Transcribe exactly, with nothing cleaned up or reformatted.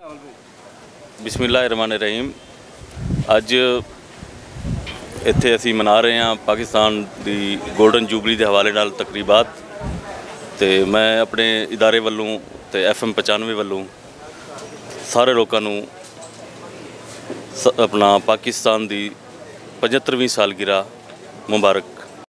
बिस्मिल्लाहिर्रहमानिर्रहीम। अज इत्थे असी मना रहे हैं पाकिस्तान की गोल्डन जुबली के हवाले नाल तकरीबात। तो मैं अपने इदारे वालों तो एफ एम पचानवे वालों सारे लोगों अपना पाकिस्तान की पचहत्तरवीं सालगिरह मुबारक